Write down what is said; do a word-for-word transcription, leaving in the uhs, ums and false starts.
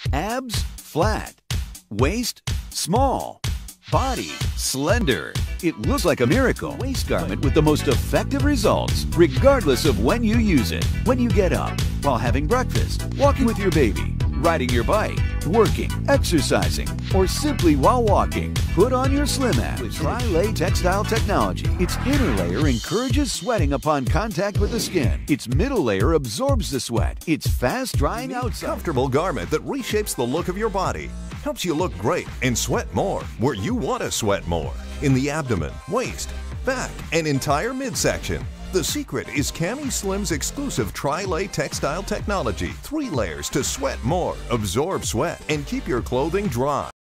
Abs, flat. Waist, small. Body, slender. It looks like a miracle waist garment with the most effective results, regardless of when you use it. When you get up, while having breakfast, walking with your baby, riding your bike, working, exercising, or simply while walking, put on your SlimAbs with Tri-Lay textile technology. Its inner layer encourages sweating upon contact with the skin. Its middle layer absorbs the sweat. Its fast-drying outside. Comfortable garment that reshapes the look of your body. Helps you look great and sweat more where you want to sweat more. In the abdomen, waist, back, and entire midsection. The secret is Cami Slim's exclusive Tri-Lay textile technology. Three layers to sweat more, absorb sweat, and keep your clothing dry.